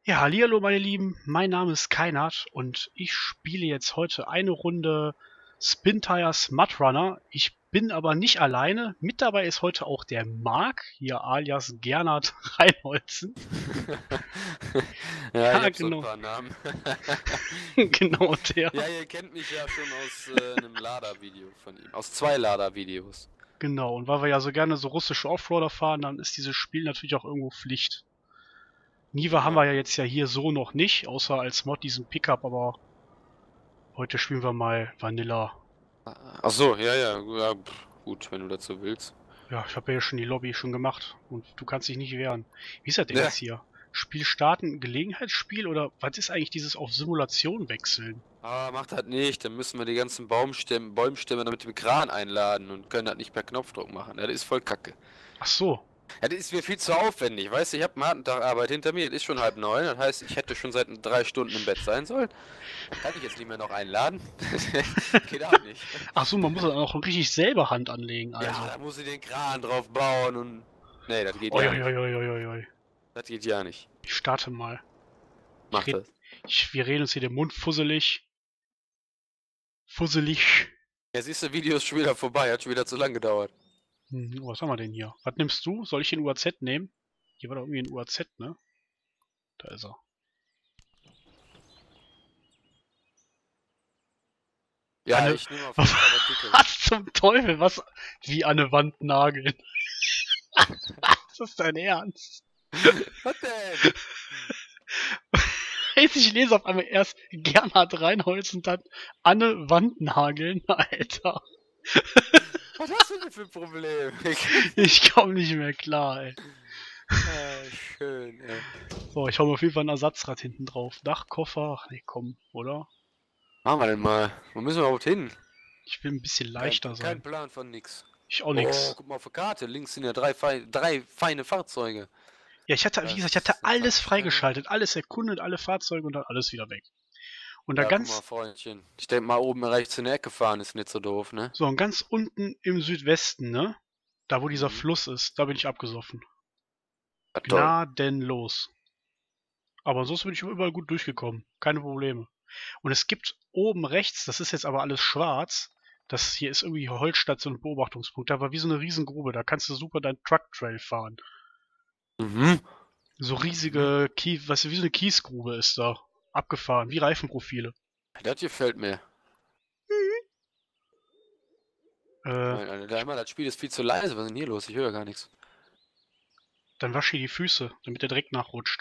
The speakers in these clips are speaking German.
Ja, hallihallo meine Lieben, mein Name ist Keinert und ich spiele jetzt heute eine Runde Spintires Mud Runner. Ich bin aber nicht alleine. Mit dabei ist heute auch der Marc, hier alias Gernot Reinholzen. Ja, ich Ja, habe so ein genau. paar Namen. Genau der. Ja, ihr kennt mich ja schon aus einem Lada-Video von ihm. Aus 2 Lada-Videos. Genau, und weil wir ja so gerne so russische Offroader fahren, dann ist dieses Spiel natürlich auch irgendwo Pflicht. Niva haben wir Genau. ja jetzt ja hier so noch nicht, außer als Mod diesen Pickup, aber heute spielen wir mal Vanilla. Ach so, ja, gut, wenn du dazu willst. Ja, ich habe ja schon die Lobby schon gemacht und du kannst dich nicht wehren. Wie ist das denn Ja, jetzt hier? Spiel starten, Gelegenheitsspiel oder was ist eigentlich dieses auf Simulation wechseln? aber macht das nicht. Dann müssen wir die ganzen Bäumstämme damit mit dem Kran einladen und können das nicht per Knopfdruck machen. Ja, das ist voll Kacke. Ach so. Ja, das ist mir viel zu aufwendig. Weißt du, ich habe einen harten Tag Arbeit hinter mir. Es ist schon 8:30. Das heißt, ich hätte schon seit 3 Stunden im Bett sein sollen. Kann ich jetzt nicht mehr noch einladen? Geht auch nicht. Ach so, man muss dann auch richtig selber Hand anlegen, also. Ja, da muss ich den Kran drauf bauen und... Nee, das geht Oi, ja oi, nicht. oi, oi, oi, oi. Das geht ja nicht. Ich starte mal. Mach das. Wir reden uns hier den Mund fusselig. Fusselig. Ja, siehst du, Video ist schon wieder vorbei. Hat schon wieder zu lang gedauert. Was haben wir denn hier? Was nimmst du? Soll ich den UAZ nehmen? Hier war doch irgendwie ein UAZ, ne? Da ist er. Ja, ich nehme auf jeden Fall das Dicke. Was zum Teufel? Was? Wie an eine Wand nageln. Ist das dein Ernst? Was denn? Ich lese auf einmal erst Gernot Reinholz und dann Anne Wandnageln. Alter. Was hast du denn für ein Problem? Ich komme nicht mehr klar, ey. Schön, ey. So, ich hau mir auf jeden Fall ein Ersatzrad hinten drauf. Dachkoffer. Ach nee, komm, oder? Machen wir denn mal. Wo müssen wir überhaupt hin? Ich will ein bisschen leichter Kein sein. Plan von nix. Ich auch Oh, nix. guck mal auf der Karte. Links sind ja drei feine Fahrzeuge. Ja, ich hatte, wie gesagt, ich hatte alles freigeschaltet, alles erkundet, alle Fahrzeuge und dann alles wieder weg. Und da Ja, guck mal, ganz, Freundchen. Ich denke mal, oben rechts in der Ecke fahren ist nicht so doof, ne? so, und ganz unten im Südwesten, ne? Da wo dieser Mhm. Fluss ist, da bin ich abgesoffen. Ja, toll. Gnadenlos. Aber ansonsten bin ich überall gut durchgekommen. Keine Probleme. Und es gibt oben rechts, das ist jetzt aber alles schwarz, das hier ist irgendwie Holzstation und Beobachtungspunkt. Da war wie so eine Riesengrube, da kannst du super dein Truck-Trail fahren. Mhm. So riesige, weißt du, wie so eine Kiesgrube ist da. Abgefahren, wie Reifenprofile. Das gefällt mir. Alter, das Spiel ist viel zu leise. Was ist denn hier los? Ich höre gar nichts. Dann wasch dir die Füße, damit der Dreck nachrutscht.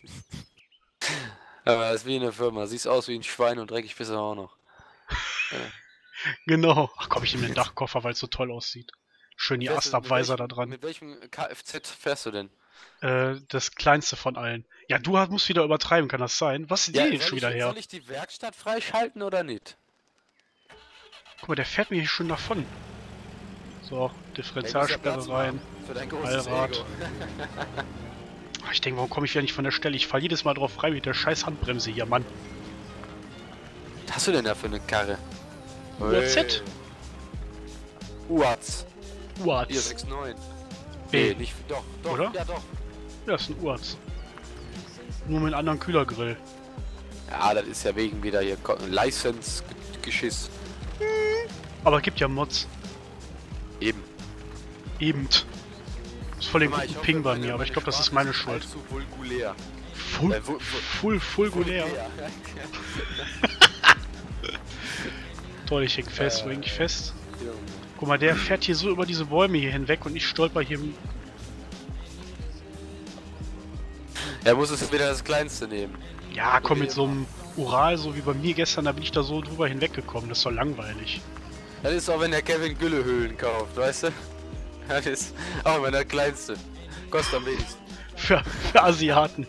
Aber das ist wie in der Firma. Siehst aus wie ein Schwein und dreckig bist du auch noch. Genau. Ach komm, ich nehme den Dachkoffer, weil es so toll aussieht. Schön die Fährst du- mit Astabweiser da welchem- dran. Mit welchem Kfz fährst du denn? Das kleinste von allen. Ja, du musst wieder übertreiben, kann das sein? Was ist Ja, die denn schon wieder her? soll ich die Werkstatt freischalten oder nicht? Guck mal, der fährt mir hier schon davon. So, Differentialsperre rein. Für dein großes Allrad. Ego. Ach, ich denke, warum komme ich wieder nicht von der Stelle? Ich falle jedes Mal drauf rein mit der scheiß Handbremse hier, Mann. Was hast du denn da für eine Karre? UAZ. UAZ. Hier, UAZ. 6,9. B. Nee, nicht. Doch, Oder? Ja, doch. Ja, das ist ein UAZ. Nur mit einem anderen Kühlergrill. Ja, das ist ja wegen wieder hier License-Geschiss. Aber es gibt ja Mods. Eben. Eben. Ist voll den Guck mal, guten hoffe, Ping bei meine- mir, aber ich meine glaube, das ist Sprache meine Schuld. allzu vulgulär. Fulgulär. Toll, ich häng fest. Wo häng ich fest? Guck mal, der fährt hier so über diese Bäume hier hinweg und ich stolper hier. Er muss es wieder das Kleinste nehmen. Ja, komm, mit so einem Ural, so wie bei mir gestern, da bin ich da so drüber hinweggekommen. Das ist doch langweilig. Das ist auch, wenn der Kevin Güllehöhlen kauft, weißt du? Das ist auch immer der Kleinste. Kostet am wenigsten. Für Asiaten.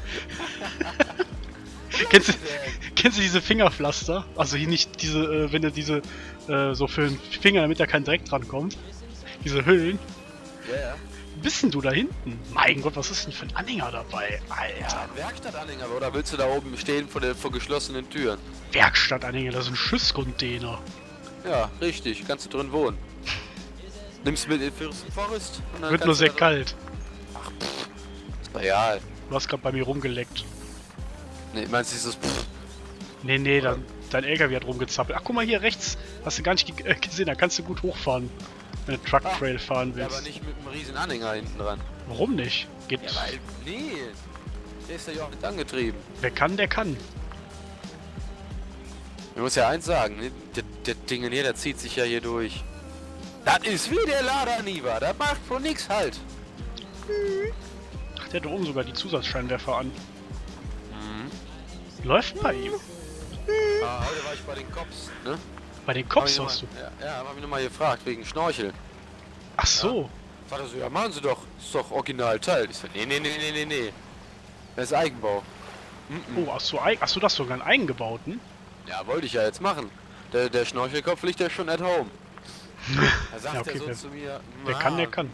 Kennst du diese Fingerpflaster? Also hier nicht diese, wenn du diese, so für den Finger, damit da kein Dreck dran kommt. Diese Hüllen. Ja. Bist denn du da hinten? Mein Gott, was ist denn für ein Anhänger dabei? Alter. Ja, ein Werkstattanhänger, oder willst du da oben stehen vor geschlossenen Türen? Werkstattanhänger, das ist ein Schiffscontainer. Ja, richtig, kannst du drin wohnen. Nimmst mit in Fürstenforest und dann Wird nur kannst du sehr da kalt. Ist doch egal. Du hast gerade bei mir rumgeleckt. Ne, meinst du dieses Nee, dein LKW hat rumgezappelt. Ach, guck mal hier rechts. Hast du gar nicht gesehen, da kannst du gut hochfahren. Wenn du Truck Trail fahren Ja, aber willst. nicht mit einem riesen Anhänger hinten dran. Warum nicht? Geht. Ja, weil, nee. Der ist ja auch nicht angetrieben. Wer kann, der kann. Ich muss ja eins sagen, ne? Der Ding hier, der zieht sich ja hier durch. Das ist wie der Lada Niva, das macht von nix halt. Ach, der hat da oben sogar die Zusatzscheinwerfer an. Mhm. Läuft bei ihm. Heute war ich bei den Cops, ne? Bei den Cops warst du. Ja, hab ich nochmal gefragt, wegen Schnorchel. Ach so. Sagt er so, ja machen Sie doch, ist doch Originalteil. Ich so, nee. Das ist Eigenbau. Oh, hast du das sogar einen eingebauten? Ja, wollte ich ja jetzt machen. Der Schnorchelkopf liegt ja schon at home. Da sagt Ja, okay, er so wer- zu mir, Der kann, der kann.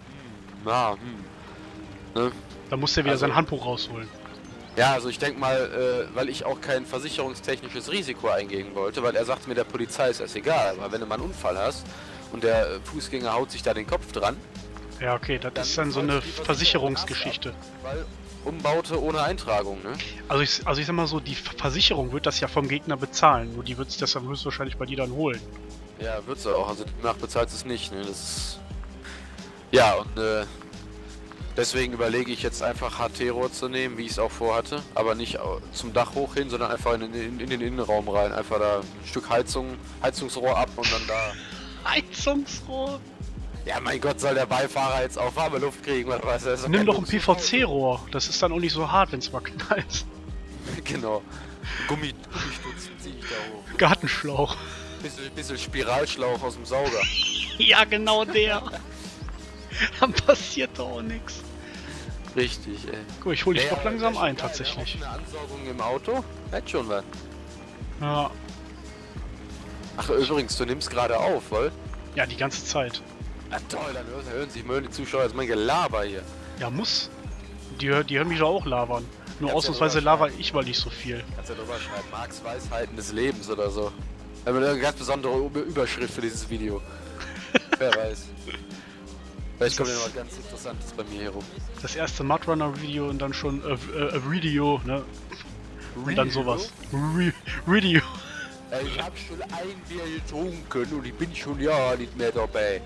Ne? Da muss der wieder Also- sein Handbuch rausholen. Ja, also ich denke mal, weil ich auch kein versicherungstechnisches Risiko eingehen wollte, weil er sagt mir, der Polizei ist das egal, aber wenn du mal einen Unfall hast und der Fußgänger haut sich da den Kopf dran, Ja, okay, das ist dann so eine Versicherungsgeschichte. weil Umbaute ohne Eintragung, ne? Also ich sag mal so, die Versicherung wird das ja vom Gegner bezahlen. Nur die wird sich das dann höchstwahrscheinlich bei dir dann holen. Ja, wird's auch, also danach bezahlt es nicht, ne? Das ist... Ja, und deswegen überlege ich jetzt einfach HT-Rohr zu nehmen, wie ich es auch vorhatte, aber nicht zum Dach hoch hin, sondern einfach in den Innenraum rein. Einfach da ein Stück Heizungsrohr ab und dann da... Heizungsrohr? Ja, mein Gott, soll der Beifahrer jetzt auch warme Luft kriegen oder was? Das ist Nimm kein doch ein Luxusauto. PVC-Rohr. Das ist dann auch nicht so hart, wenn es mal knallt. Genau. Gummistutzen zieh ich da hoch. Gartenschlauch. Bisschen Spiralschlauch aus dem Sauger. Ja, genau der. Dann passiert doch auch nichts. Richtig, ey. Guck, ich hol dich Nee, doch aber langsam wäre schon ein, geil, tatsächlich. Eine Ansaugung im Auto? Hätte schon was. Ja, Ach, übrigens, du nimmst gerade auf, wohl? ja, die ganze Zeit. Ja toll, dann hören sich mal die Zuschauer jetzt mein Gelaber hier. Ja, muss. Die hören mich doch auch labern. Nur Kannst ja ausnahmsweise drüber laber ich mal nicht so viel. Kannst ja drüber schreiben, Marx Weisheiten des Lebens oder so. Wir haben eine ganz besondere Überschrift für dieses Video. Wer weiß. Vielleicht kommt ja noch was ganz Interessantes bei mir hier rum. Das erste Mudrunner-Video und dann schon Video, ne? Und dann sowas. Video. Ich hab schon ein Bier getrunken und ich bin schon ja nicht mehr dabei.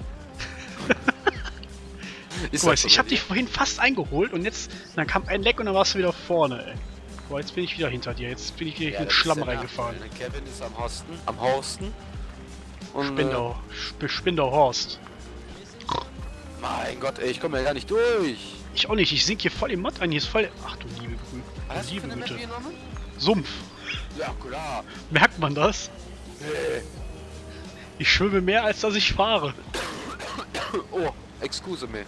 Guck mal, ich hab dich vorhin fast eingeholt und jetzt, dann kam ein Leck und dann warst du wieder vorne, ey. Boah, jetzt bin ich wieder hinter dir. Jetzt bin ich wieder in den Schlamm reingefahren. Kevin ist am Horsten. Und, Spinder Horst. mein Gott, ey, ich komme ja gar nicht durch. Ich auch nicht, ich sink hier voll im Mod ein. Hier ist voll. Ach du liebe Hast du liebe eine Map Güte. genommen? Sumpf. Ja, klar. Merkt man das? Nee. Ich schwimme mehr, als dass ich fahre. Oh, excuse me.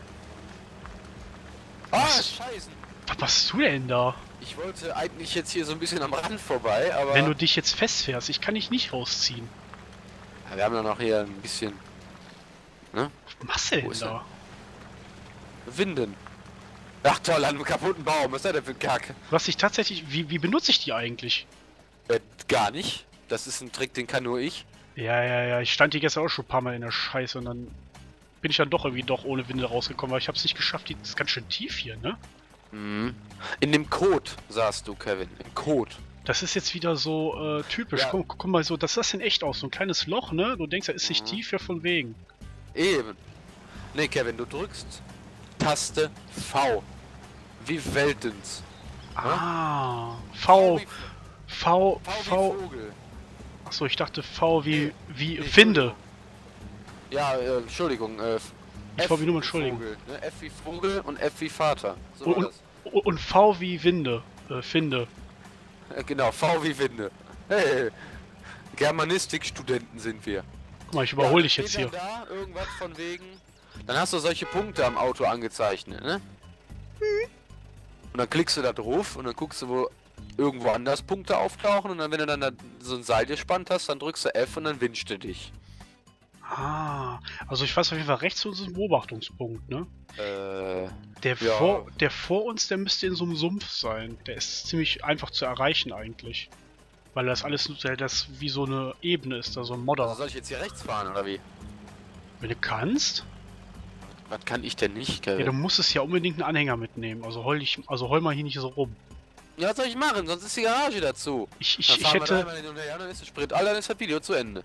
Ah, Was? scheiße. Was machst du denn da? Ich wollte eigentlich jetzt hier so ein bisschen am Rand vorbei, aber... Wenn du dich jetzt festfährst, ich kann dich nicht rausziehen. Ja, wir haben ja noch hier ein bisschen... Ne? Was machst du Wo denn ist da? Winden. Ach toll, an einem kaputten Baum. Was ist das denn für ein Kack? Was ich tatsächlich. Wie benutze ich die eigentlich? Gar nicht. Das ist ein Trick, den kann nur ich. Ja. Ich stand hier gestern auch schon ein paar Mal in der Scheiße und dann bin ich dann doch ohne Winde rausgekommen, weil ich hab's nicht geschafft. Die ist ganz schön tief hier, ne? Mhm. In dem Code saßt du, Kevin. Im Code. Das ist jetzt wieder so typisch. Ja. Guck mal so, das ist in echt aus. So ein kleines Loch, ne? Du denkst, da ist nicht Mhm. tief, ja von wegen. Eben. Nee, Kevin, du drückst Taste V. Wie Weltens. Ah. V V. wie Vogel. Achso, ich dachte V wie Nee, Finde. Ja, Entschuldigung. Ich wollte mich nur entschuldigen. Vogel, ne? F wie Vogel und F wie Vater. So war Und, und V wie Winde. Finde. das. Genau, V wie Winde. Hey, Germanistikstudenten sind wir. Guck mal, ich überhole dich steht jetzt hier. dann da irgendwas von wegen. Dann hast du solche Punkte am Auto angezeichnet, ne? Und dann klickst du da drauf und dann guckst du, wo irgendwo anders Punkte auftauchen und dann, wenn du dann da so ein Seil gespannt hast, dann drückst du F und dann winschst du dich. Ah, also ich weiß auf jeden Fall, rechts von uns ist ein Beobachtungspunkt, ne? Der, ja. der vor uns, der müsste in so einem Sumpf sein. Der ist ziemlich einfach zu erreichen eigentlich. Weil das alles das wie so eine Ebene ist, da so ein Modder. Also soll ich jetzt hier rechts fahren oder wie? Wenn du kannst, Was kann ich denn nicht, ja, Kevin? du musst es ja unbedingt einen Anhänger mitnehmen. Also heul mal hier nicht so rum. Ja, was soll ich machen? Sonst ist die Garage dazu. Ich Dann fahren wir da hätte... einmal hin und her, dann ist der Sprit alle, dann ist das Video zu Ende.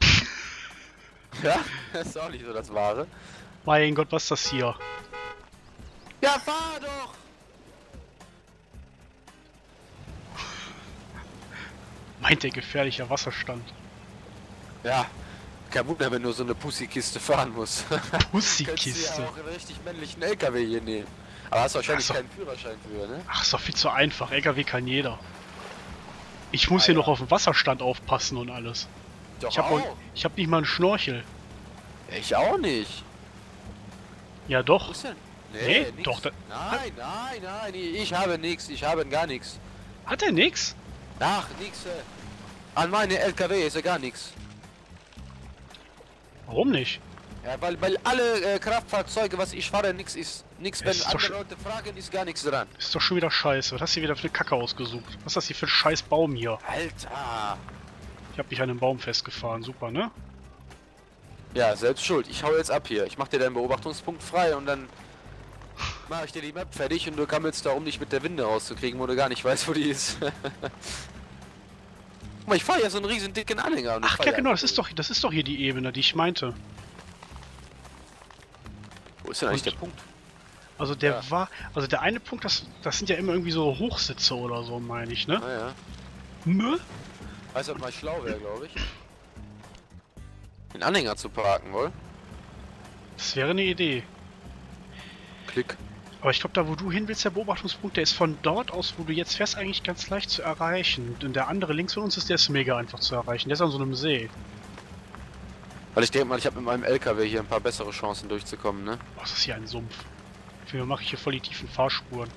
Ja, das ist auch nicht so das Wahre. Mein Gott, was ist das hier? Ja, fahr doch! Meint der gefährlicher Wasserstand. Ja, kein Wunder, wenn du so eine Pussykiste fahren musst. Könntest du Pussykiste. ja auch einen richtig männlichen LKW hier nehmen. Aber hast wahrscheinlich Ach so. keinen Führerschein für, ne? Ach, ist doch viel zu einfach. LKW kann jeder. Ich muss Ah, hier ja. noch auf den Wasserstand aufpassen und alles. Doch Ich hab nicht mal einen Schnorchel. Ich auch nicht. Ja Wo doch. ist denn? Nee, nix. doch, Nein, ich habe nichts, ich habe gar nichts. Hat er nix? Ach, nix. An meine LKW ist ja gar nichts. Warum nicht? Ja, weil alle Kraftfahrzeuge, was ich fahre, nix ist. Nix, Ja, wenn ist doch andere Leute fragen, ist gar nichts dran. Ist doch schon wieder scheiße. Was hast du hier wieder für eine Kacke ausgesucht? Was ist das hier für ein scheiß Baum hier? Alter. Ich hab dich an einem Baum festgefahren. Super, ne? Ja, selbst schuld. Ich hau jetzt ab hier. Ich mach dir deinen Beobachtungspunkt frei und dann mache ich dir die Map fertig und du gammelst da, um dich mit der Winde rauszukriegen, wo du gar nicht weißt, wo die ist. Guck mal, ich fahre ja so einen riesen dicken Anhänger. Und ich Ach fahr ja, ja genau. Das ist doch hier die Ebene, die ich meinte. Wo ist denn eigentlich Und- der Punkt? Also der Ja. war... Also der eine Punkt, das sind ja immer irgendwie so Hochsitze oder so, meine ich, ne? Naja. Nö? Weißt du, was mal schlau wäre, glaube ich? Den Anhänger zu parken, wohl? Das wäre eine Idee. Klick. Aber ich glaube, da wo du hin willst, der Beobachtungspunkt, der ist von dort aus, wo du jetzt fährst, eigentlich ganz leicht zu erreichen. Und der andere links von uns ist, der ist mega einfach zu erreichen. Der ist an so einem See. Weil ich denke mal, ich habe mit meinem LKW hier ein paar bessere Chancen durchzukommen, ne? Was ist hier ein Sumpf? Für mache ich hier voll die tiefen Fahrspuren.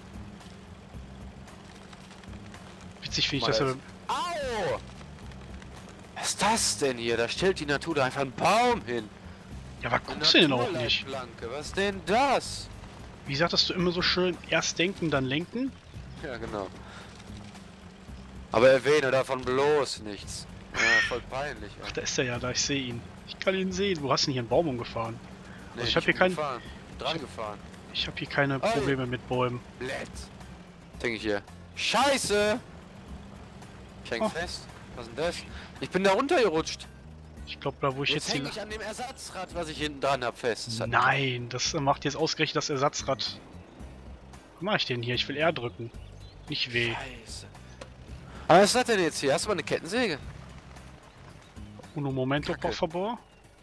Witzig finde ich, dass er... Au! Was ist das denn hier? Da stellt die Natur da einfach einen Baum hin. Ja, aber Eine guckst du denn auch nicht? Naturleitplanke. Was ist denn das? Wie sagtest du immer so schön, erst denken, dann lenken? Ja, genau. Aber erwähne davon bloß nichts. Ja, voll peinlich. Ach, da ist er ja, da ich sehe ihn. Ich kann ihn sehen. Wo hast du denn hier einen Baum umgefahren? Nee, ich hab nicht hier keinen- umgefahren. Dran gefahren. Ich habe hier keine Oi. Probleme mit Bäumen. Blöd. Denke ich hier. Scheiße! Ich häng Oh. fest. Was ist denn das? Ich bin da runtergerutscht. Ich glaube, da wo ich Jetzt jetzt häng hier... ich an dem Ersatzrad, was ich hinten dran hab, fest. Das hat- Nein, das macht jetzt ausgerechnet das Ersatzrad. Was mache ich denn hier? Ich will R drücken. Nicht W. Scheiße. Aber was ist das denn jetzt hier? Hast du mal eine Kettensäge? Uno momento, Kacke. por favor.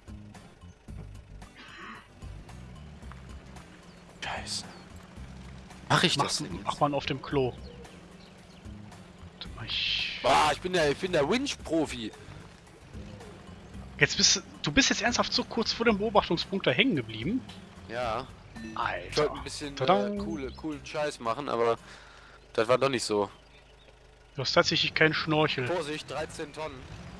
Scheiße. Mach ich das denn Mach jetzt? mal auf dem Klo. Warte mal, Boah, ich bin der Winch-Profi. Jetzt du bist jetzt ernsthaft so kurz vor dem Beobachtungspunkt da hängen geblieben? Ja. Ich Alter. wollte ein bisschen Tada. coolen Scheiß machen, aber das war doch nicht so. Du hast tatsächlich keinen Schnorchel. Vorsicht, 13 Tonnen.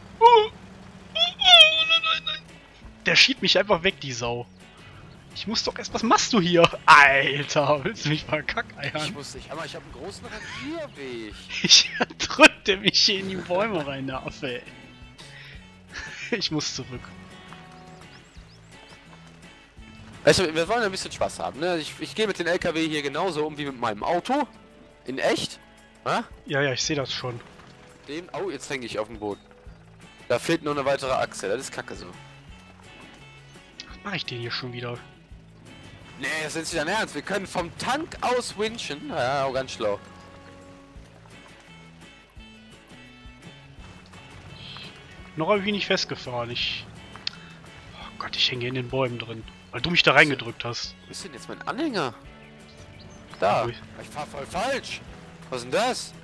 Der schiebt mich einfach weg, die Sau. Ich muss doch erst... Was machst du hier? Alter, willst du mich mal Ich kackeiern? muss nicht, aber ich habe einen großen Randierweg. Ich drückte mich hier in die Bäume rein, der Affe, ey. Ich muss zurück. Weißt du, wir wollen ein bisschen Spaß haben, ne? Ich gehe mit den LKW hier genauso um wie mit meinem Auto. In echt. Ha? Ja, ich sehe das schon. Oh, jetzt hänge ich auf dem Boden. Da fehlt nur eine weitere Achse, das ist kacke so. Was mache ich denn hier schon wieder? Nee, das ist nicht dein Ernst. Wir können vom Tank aus winchen. Ja, auch ganz schlau. Noch habe ich ihn nicht festgefahren. Oh Gott, ich hänge in den Bäumen drin. Weil du mich da reingedrückt hast. Wo ist denn jetzt mein Anhänger? Da. Ui. Ich fahr voll falsch. Was ist denn das?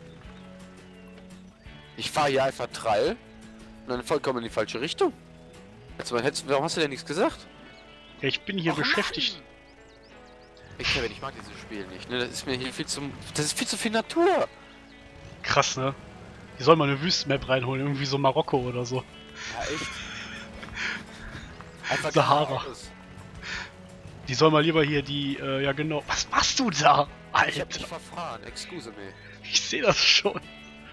Ich fahre hier einfach Trall. Und dann vollkommen in die falsche Richtung. Warum hast du denn nichts gesagt? Ja, ich bin hier Och, beschäftigt. Mann. Kevin, ich mag dieses Spiel nicht. Ne? Das ist mir hier das ist viel zu viel Natur. Krass, ne? Die soll mal eine Wüstenmap reinholen. Irgendwie so Marokko oder so. Ja, echt. Einfach Sahara. geradeaus. Die soll mal lieber hier die... ja genau. Was machst du da? Ich hab mich Alter, verfahren. Excuse me. ich sehe das schon.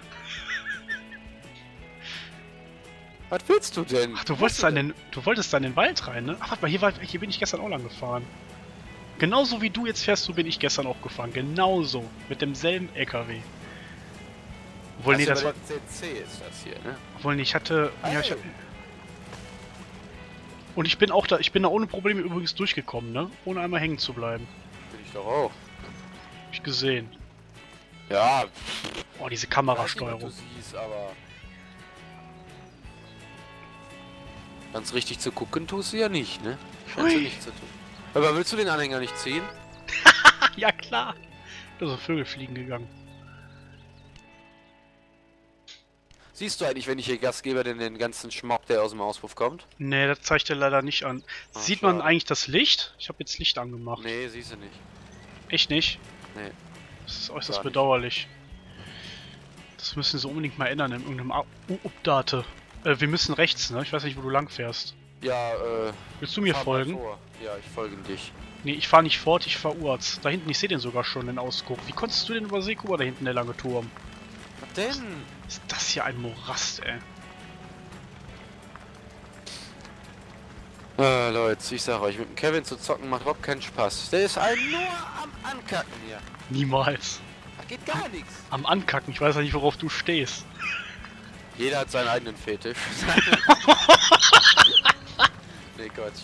Was willst du denn? Ach, du wolltest da in den Wald rein, ne? Ach, warte mal, hier bin ich gestern auch lang gefahren. Genauso wie du jetzt fährst, so bin ich gestern auch gefahren. Genauso. Mit demselben LKW. Obwohl, nee, das bei war... der CC ist das hier, ne? Obwohl, nee, ich hatte... Ja, ich Hey. und ich bin auch da... Ich bin da ohne Probleme übrigens durchgekommen, ne? Ohne einmal hängen zu bleiben. Bin ich doch auch. Hab ich gesehen. Ja, Oh, diese weiß nicht, was Kamerasteuerung. du siehst, aber... Ganz richtig zu gucken tust du ja nicht, ne? Kannst du Ui. nicht zu tun. Aber willst du den Anhänger nicht ziehen? Ja, klar. Da sind Vögel fliegen gegangen. Siehst du eigentlich, wenn ich hier Gas gebe, den ganzen Schmock, der aus dem Auspuff kommt? Nee, das zeigt er leider nicht an. Ah, Sieht man schade. eigentlich das Licht? Ich habe jetzt Licht angemacht. Nee, siehst du nicht. Echt nicht? Nee. Das ist Gar äußerst nicht. bedauerlich. Das müssen sie unbedingt mal ändern in irgendeinem Update. Wir müssen rechts, ne? Ich weiß nicht, wo du lang fährst. Ja, Willst du mir fahr mal folgen? vor. Ja, ich folge dich. Nee, ich fahre nicht fort, ich fahr urz. Da hinten, ich sehe den sogar schon, den Ausguck. Wie konntest du den übersehen? Guck mal, da hinten der lange Turm. Was denn? Ist das hier ein Morast, ey? Leute, ich sag euch, mit dem Kevin zu zocken macht überhaupt keinen Spaß. Der ist ein nur am Ankacken hier. Niemals. Da geht gar nichts. Am Ankacken, ich weiß ja nicht, worauf du stehst. Jeder hat seinen eigenen Fetisch. Nee, Quatsch.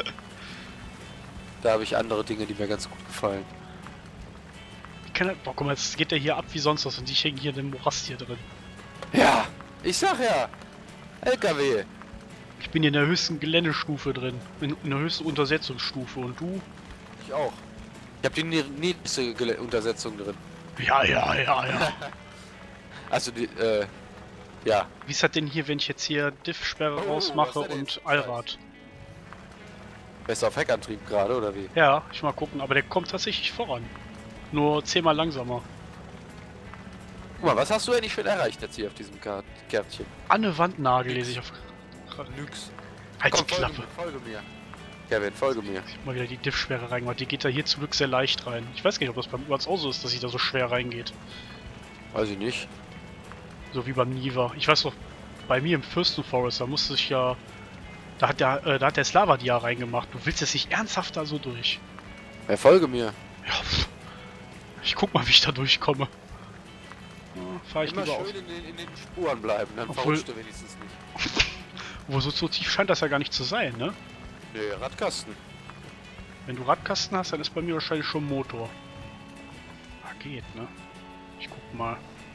Da habe ich andere Dinge, die mir ganz gut gefallen. Boah, guck mal, jetzt geht der hier ab wie sonst was und ich hänge hier in dem Morast hier drin. Ja, ich sag ja. LKW. Ich bin hier in der höchsten Geländestufe drin. In der höchsten Untersetzungsstufe und du? Ich auch. Ich habe die niedrigste Untersetzung drin. Ja, ja, ja, ja. Also die, ja. Wie ist das denn hier, wenn ich jetzt hier Diff-Sperre Oh, rausmache was hat der und jetzt Allrad? Besser auf Heckantrieb gerade, oder wie? Ja, ich mal gucken, aber der kommt tatsächlich voran. Nur 10-mal langsamer. Guck mal, was hast du eigentlich schon erreicht jetzt hier auf diesem Kärtchen? Anne Wandnagel lese ich auf... Nix. Halt die Komm, Klappe. folge mir. Kevin, folge mir. Ich hab mal wieder die Diff-Sperre reingemacht. Die geht da hier zum Glück sehr leicht rein. Ich weiß gar nicht, ob das beim Urz auch so ist, dass sie da so schwer reingeht. Weiß ich nicht. So wie beim Niva. Ich weiß doch, bei mir im Fürstenforest, da musste ich ja... Da hat der Slavadia reingemacht. Du willst jetzt nicht ernsthaft da so durch. Ja, folge mir. Ja, pff. Ich guck mal, wie ich da durchkomme. Ja, fahr ich Immer lieber schön auf. in den Spuren bleiben, dann Obwohl- verrutscht du wenigstens nicht. Wo so tief scheint das ja gar nicht zu sein, ne? Nee, Radkasten. Wenn du Radkasten hast, dann ist bei mir wahrscheinlich schon Motor. Ah, geht, ne? Ich guck mal.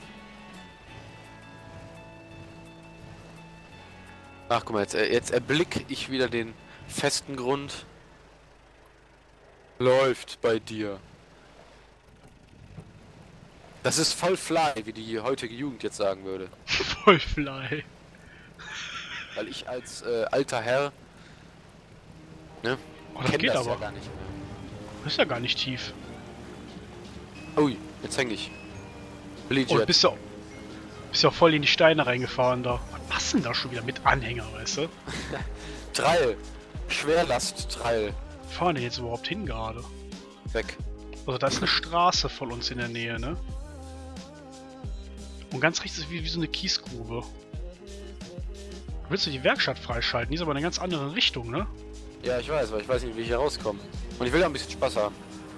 Ach, guck mal, jetzt erblicke ich wieder den festen Grund. Läuft bei dir. Das ist voll fly, wie die heutige Jugend jetzt sagen würde. Vollfly. Weil ich als alter Herr, ne, Oh, das kenn geht das aber. ja gar nicht mehr. Das ist ja gar nicht tief. Ui, jetzt häng ich. Billy Oh, du Jet. bist ja auch voll in die Steine reingefahren da. Was passen da schon wieder mit Anhänger, weißt du? Trail. Schwerlast-Trail. Wo fahren denn jetzt überhaupt hin gerade? Weg. Also da ist eine Straße von uns in der Nähe, ne? Und ganz rechts ist wie so eine Kiesgrube. Willst du die Werkstatt freischalten? Die ist aber in einer ganz anderen Richtung, ne? Ja, ich weiß, weil ich weiß nicht, wie ich hier rauskomme. Und ich will da ein bisschen Spaß haben.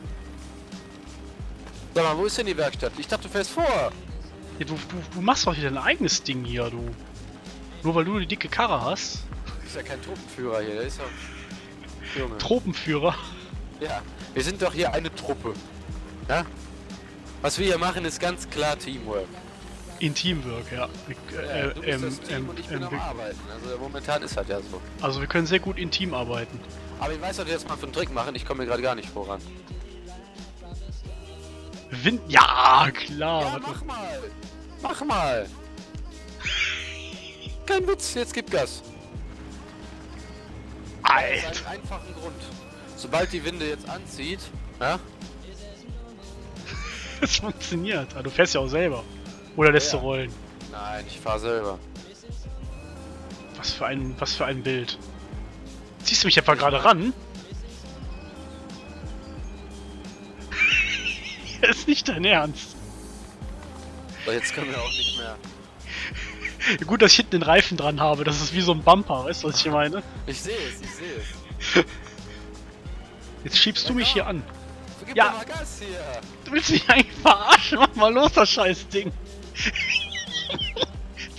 Sag mal, wo ist denn die Werkstatt? Ich dachte, du fährst vor. Ja, du machst doch hier dein eigenes Ding hier, du. Nur weil du die dicke Karre hast. Du bist ja kein Truppenführer hier, der ist doch... Junge. Tropenführer. Ja, wir sind doch hier eine Truppe. Ja? Was wir hier machen, ist ganz klar Teamwork. In Teamwork, ja. Ja, du bist das Team und ich bin am Arbeiten. Also momentan ist halt ja so. Also wir können sehr gut in Team arbeiten. Aber ich weiß, was wir jetzt mal für einen Trick machen. Ich komme mir gerade gar nicht voran. Wind. Ja, klar. Ja, Warte. mach mal. Mach mal. Kein Witz, jetzt gib Gas. Aus Alter. einem einfachen Grund. Sobald die Winde jetzt anzieht, ja, Das funktioniert. Ah, du fährst ja auch selber. Oder lässt du Ja. rollen. nein, ich fahr selber. Was für ein Bild. Ziehst du mich etwa gerade ran? Das ist nicht dein Ernst. Aber jetzt können wir auch nicht mehr. Gut, dass ich hinten den Reifen dran habe. Das ist wie so ein Bumper, weißt du, was ich meine? Ich sehe es, ich sehe es. Jetzt schiebst du mich hier an. Gib Ja. doch mal Gas hier. Du willst mich eigentlich verarschen? Mach mal los, das scheiß Ding.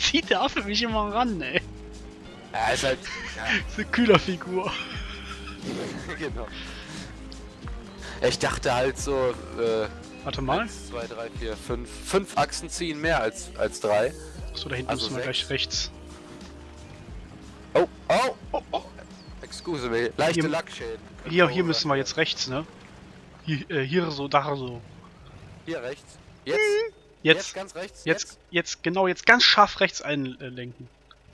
zieht der Affe mich immer ran, ey. Ja, ist halt. Ja, Ist eine Kühlerfigur. genau. Ich dachte halt so, Warte mal. 1, 2, 3, 4, 5. 5 Achsen ziehen mehr als 3. Achso, da hinten Also müssen wir 6. gleich rechts. Oh, oh, oh, oh. Excuse me. Leichte Hier- Lackschäden. Hier müssen wir jetzt rechts, ne? Hier so, da so. Hier rechts. Jetzt. Jetzt, ganz rechts. jetzt genau, jetzt ganz scharf rechts einlenken.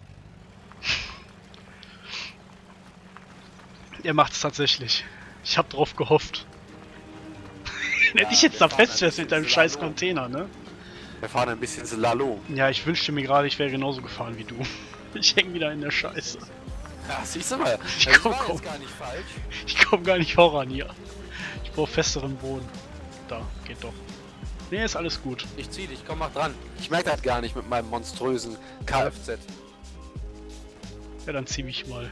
Er macht's tatsächlich. Ich hab drauf gehofft. Wenn ich jetzt da fest wärst mit deinem scheiß Container, ne? Wir fahren ein bisschen Slalom. Ja, ich wünschte mir gerade, ich wäre genauso gefahren wie du. Ich häng wieder in der Scheiße. Ja, siehst du mal. Ich Das komm, war komm. jetzt gar nicht falsch. Ich komm gar nicht voran hier. Ich brauche festeren Boden. Da, geht doch. Nee, ist alles gut. Ich zieh dich, komm, mach dran. Ich merke das gar nicht mit meinem monströsen Kfz. Ja, dann zieh mich mal.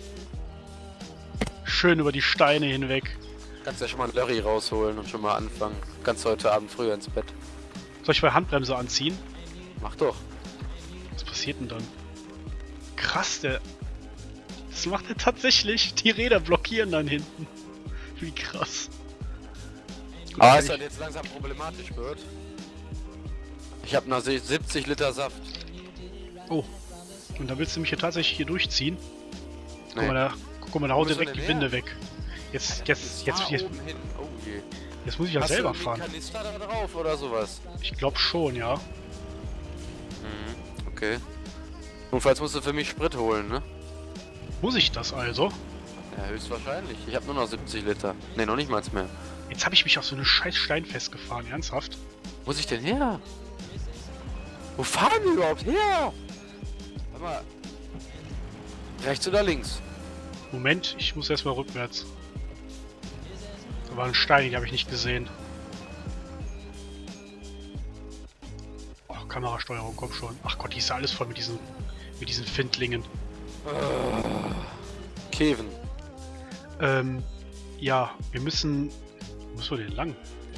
Schön über die Steine hinweg. Kannst ja schon mal einen Lorry rausholen und schon mal anfangen. Kannst heute Abend früher ins Bett. Soll ich mal Handbremse anziehen? Mach doch. Was passiert denn dann? Krass, das macht er tatsächlich. Die Räder blockieren dann hinten. Wie krass. Gut, Aber kann es halt jetzt langsam problematisch wird. Ich habe noch 70 Liter Saft. Oh. Und da willst du mich hier tatsächlich hier durchziehen? Nee. Guck mal, da haut Wo bist direkt du die denn Winde her? weg. Jetzt Fahr oben hin. Oh je. muss ich ja Hast du selber irgendwie fahren. einen Kanister da drauf oder sowas? Ich glaube schon, ja. Mhm. Okay. Notfalls musst du für mich Sprit holen, ne? Muss ich das also? Ja, höchstwahrscheinlich. Ich habe nur noch 70 Liter. Ne, noch nicht mal mehr. Jetzt habe ich mich auf so eine scheiß Stein festgefahren, ernsthaft? Wo muss ich denn her? Wo fahren wir überhaupt her? Warte mal. Rechts oder links? Moment, ich muss erstmal rückwärts. Da war ein Stein, den habe ich nicht gesehen. Oh, Kamerasteuerung, komm schon. Ach Gott, die ist ja alles voll mit diesen Findlingen. Keven. Ja, wir müssen... Wo müssen wir denn lang?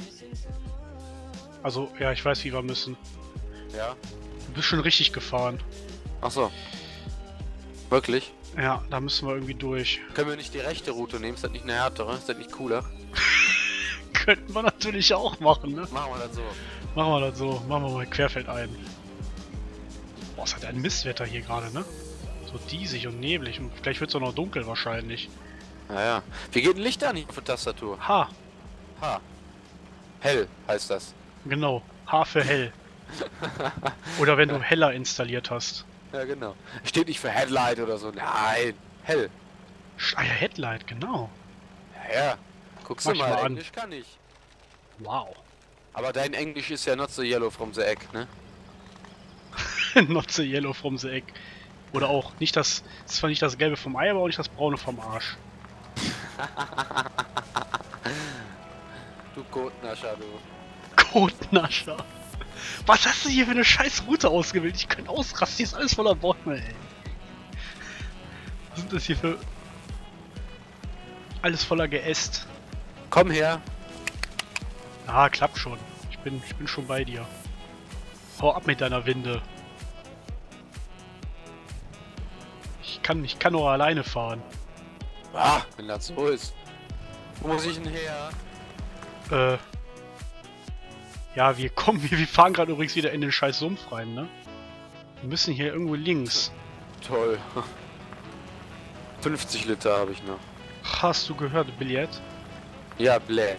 Also, ja, ich weiß, wie wir müssen. Ja. Du bist schon richtig gefahren. Ach so. Wirklich? Ja, da müssen wir irgendwie durch. Können wir nicht die rechte Route nehmen? Ist das nicht eine härtere? Ist das nicht cooler? Könnten wir natürlich auch machen, ne? Machen wir das so. Machen wir das so. Machen wir mal querfeld ein. Boah, es hat ein Mistwetter hier gerade, ne? So diesig und neblig. Und gleich wird es auch noch dunkel wahrscheinlich. Naja. Wie geht ein Licht an hier auf der Tastatur? H. H. Hell heißt das. Genau. H für hell. Oder wenn du heller installiert hast. Ja, genau. Steht nicht für Headlight oder so. Nein. Hell. Ah ja, Headlight, genau. Ja, ja. Guckst Mach du ich mal, mal an. Englisch kann ich. Wow. Aber dein Englisch ist ja not so yellow from the egg, ne? Not so yellow from the egg. Oder auch nicht das ist zwar nicht das Gelbe vom Ei, aber auch nicht das Braune vom Arsch. Du Kotnascher, du. Kotnascher. Was hast du hier für eine scheiß Route ausgewählt? Ich könnte ausrasten, hier ist alles voller Bäume, ey. Was sind das hier für... Alles voller Geäst. Komm her. Ah, klappt schon. Ich bin schon bei dir. Hau ab mit deiner Winde. Ich kann nur alleine fahren. Ah, wenn das so ist. Wo muss ich denn her? Ja, wir fahren gerade übrigens wieder in den scheiß Sumpf rein, ne? Wir müssen hier irgendwo links. Toll. 50 Liter habe ich noch. Hast du gehört, Billett? Ja, blöd.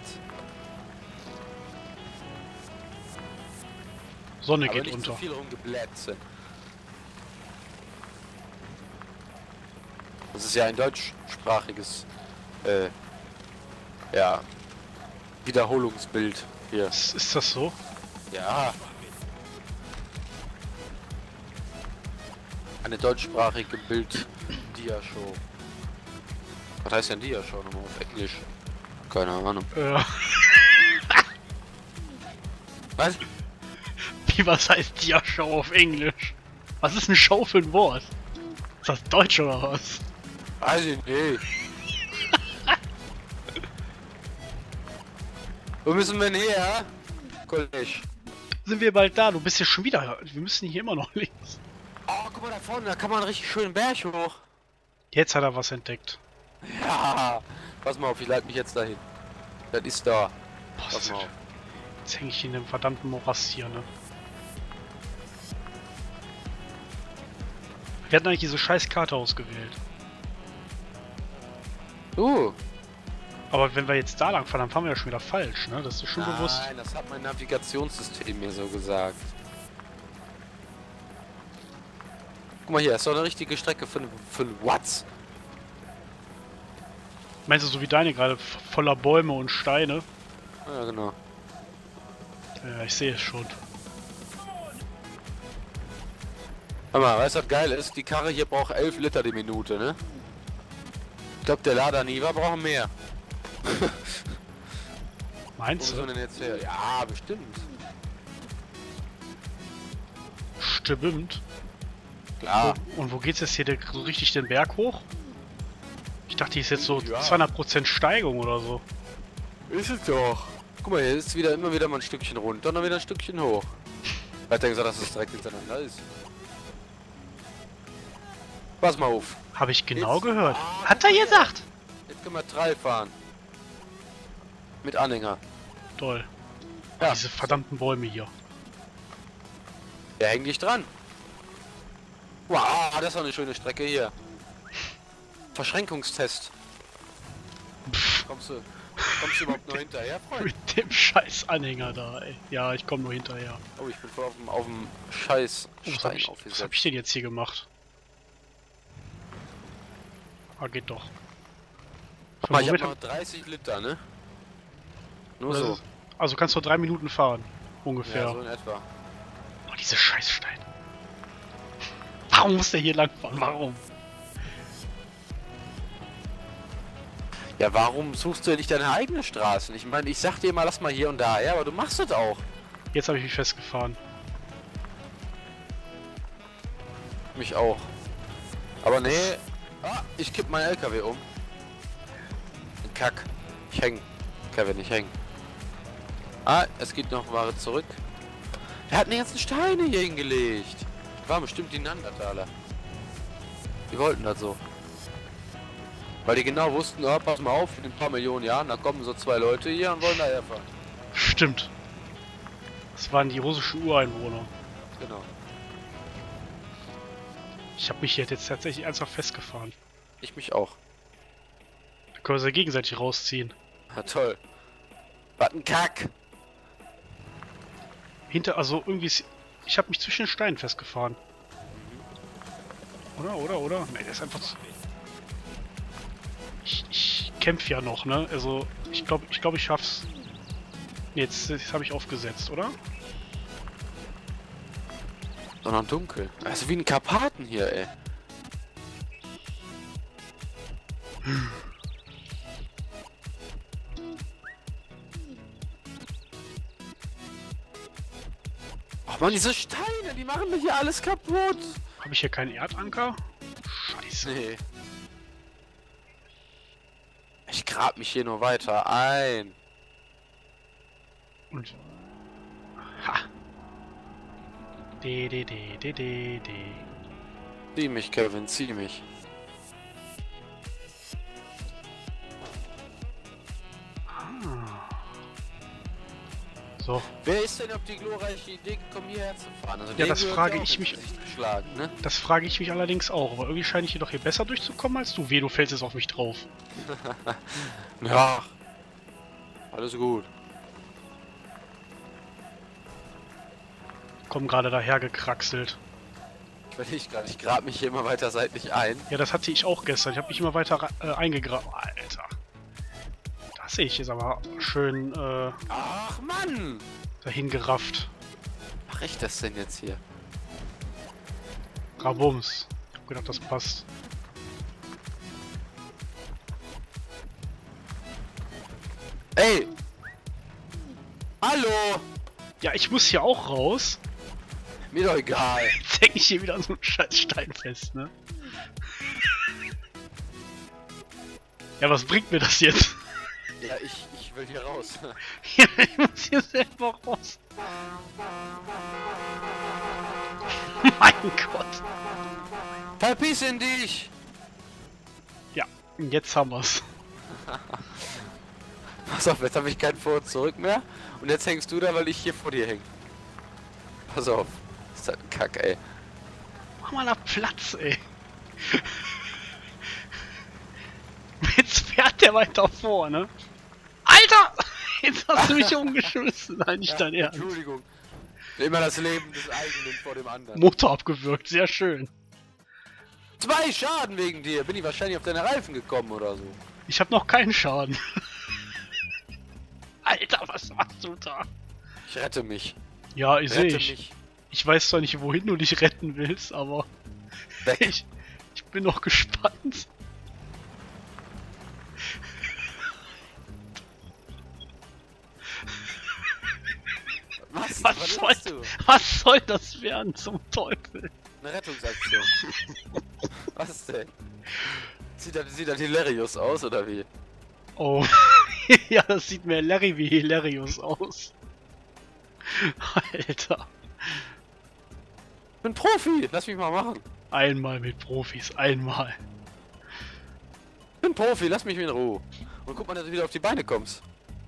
Sonne Aber geht nicht unter. zu viel rumgeblätze. Das ist ja ein deutschsprachiges, ja, Wiederholungsbild hier. Ist das so? Ja. Eine deutschsprachige Bild-Dia-Show. Was heißt denn Dia-Show nochmal auf Englisch? Keine Ahnung. Was? Wie, was heißt Dia-Show auf Englisch? Was ist eine Show für ein Wort? Ist das Deutsch oder was? Weiß ich nicht. Wo müssen wir denn her? Kollege. Sind wir bald da? Du bist ja schon wieder... Wir müssen hier immer noch links. mal da vorne, da kann man richtig schön Berg hoch. Jetzt hat er was entdeckt. Ja, pass mal auf, ich leite mich jetzt dahin. Das ist da. Boah, Pass mal auf. jetzt hänge ich in dem verdammten Morast hier, ne? Wir hatten eigentlich diese scheiß Karte ausgewählt. Aber wenn wir jetzt da lang fahren, dann fahren wir ja schon wieder falsch, ne? Das ist schon bewusst. Nein, das hat mein Navigationssystem mir so gesagt. Guck mal hier, ist doch eine richtige Strecke für einen Watts. Meinst du, so wie deine gerade, voller Bäume und Steine? Ja, genau. Ja, ich sehe es schon. Hör mal, weißt du, was geil ist? Die Karre hier braucht 11 Liter die Minute, ne? Ich glaube, der Lader Niva braucht mehr. Meinst Wo du? sind wir denn jetzt her? Ja, bestimmt. Stimmt. Klar. Und wo geht's jetzt hier so richtig den Berg hoch? Ich dachte, hier ist jetzt so Ja. 200% Steigung oder so. Ist es doch. Guck mal, hier ist wieder immer wieder mal ein Stückchen runter und dann wieder ein Stückchen hoch. Hat er gesagt, dass es direkt hintereinander ist. Pass mal auf. Habe ich genau Jetzt- gehört. Ah, Hat er gesagt? Jetzt können wir 3 fahren. Mit Anhänger. Toll. Ja. Diese verdammten Bäume hier. Ja, häng dich dran. Wow, das ist doch eine schöne Strecke hier. Verschränkungstest. Pff, Kommst du überhaupt noch hinterher, Freund? mit dem scheiß Anhänger da, ey. Ja, ich komme nur hinterher. Oh, ich bin voll auf dem scheiß Oh, was Stein habe aufgesetzt. hab ich denn jetzt hier gemacht? Ah, geht doch. Guck mal, ich hab Womit noch 30 Liter, ne? Nur Das so. ist- Also kannst du 3 Minuten fahren. Ja, Ungefähr. so in etwa. Oh, diese Scheißsteine. Warum muss der hier lang fahren? Warum? Ja, warum suchst du nicht deine eigenen Straßen? Ich meine, ich sag dir mal, lass mal hier und da, ja, aber du machst das auch. Jetzt habe ich mich festgefahren. Mich auch. Aber nee. Ah, ich kipp meinen LKW um. Kack. Ich häng. Kevin, ich häng. Ah, es geht noch Ware zurück. Er hat die ganzen Steine hier hingelegt. War bestimmt die Neandertaler. Die wollten das so. Weil die genau wussten, oh, pass mal auf, in ein paar Millionen Jahren, da kommen so 2 Leute hier und wollen daher fahren. Stimmt. Das waren die russischen Ureinwohner. Genau. Ich habe mich hier jetzt tatsächlich ernsthaft festgefahren. Ich mich auch. Da können wir uns ja gegenseitig rausziehen. Ja, toll. Was ein Kack. Also irgendwie ist... Ich habe mich zwischen den Steinen festgefahren. Oder? Ne, der ist einfach zu... Ich kämpfe ja noch, ne? Also, ich glaube, ich schaff's. Nee, jetzt habe ich aufgesetzt, oder? Sondern dunkel. Also wie in Karpaten hier, ey. Ach man, diese Steine, die machen mir hier alles kaputt. Habe ich hier keinen Erdanker? Scheiße. Nee. Ich grab mich hier nur weiter ein. Und... Ha! De. Zieh mich, Kevin, zieh mich. So, Wer ist denn auf die glorreiche Idee gekommen, hierher zu fahren? Also Ja, dem das gehört frage ja auch ich ins mich- Gesicht geschlagen, ne? das frage ich mich allerdings auch. Aber irgendwie scheine ich hier doch hier besser durchzukommen als du. Weh, du fällst jetzt auf mich drauf. Ja. Alles gut. Komm gerade daher gekraxelt. Ich grab mich hier immer weiter seitlich ein. Ja, das hatte ich auch gestern. Ich habe mich immer weiter eingegraben. Alter. Das sehe ich jetzt aber schön Ach Mann! dahin gerafft. Mach ich das denn jetzt hier? Rabums. Ich hab gedacht, das passt. Ey! Hallo! Ja, ich muss hier auch raus. Mir doch egal. Jetzt hänge ich hier wieder an so einem scheiß Stein fest, ne? Ja, was bringt mir das jetzt? Ja, ich will hier raus. Ja, ich muss hier selber raus. Mein Gott. Verpiss in dich! Ja, jetzt haben wir's. Pass auf, jetzt habe ich kein Vor- und Zurück mehr. Und jetzt hängst du da, weil ich hier vor dir hänge. Pass auf. Ist halt ein Kack, ey. Mach mal da Platz, ey. Jetzt fährt der weiter vor, ne? Alter! Jetzt hast du mich umgeschmissen. Nein, nicht dein Ernst. Entschuldigung. Immer das Leben des eigenen vor dem anderen. Motor abgewürgt, sehr schön. 2 Schaden wegen dir. Bin ich wahrscheinlich auf deine Reifen gekommen oder so. Ich habe noch keinen Schaden. Alter, was machst du da? Ich rette mich. Ja, ich sehe Rette ich. mich. Ich weiß zwar nicht, wohin du dich retten willst, aber Weg. ich bin noch gespannt. Was soll das werden zum Teufel? Eine Rettungsaktion. Was denn? Sieht das hilarious aus, oder wie? Oh, ja, das sieht mehr Larry wie Hilarious aus. Alter. Ich bin Profi, lass mich mal machen. Einmal mit Profis, einmal. Ich bin Profi, lass mich in Ruhe. Und guck mal, dass du wieder auf die Beine kommst.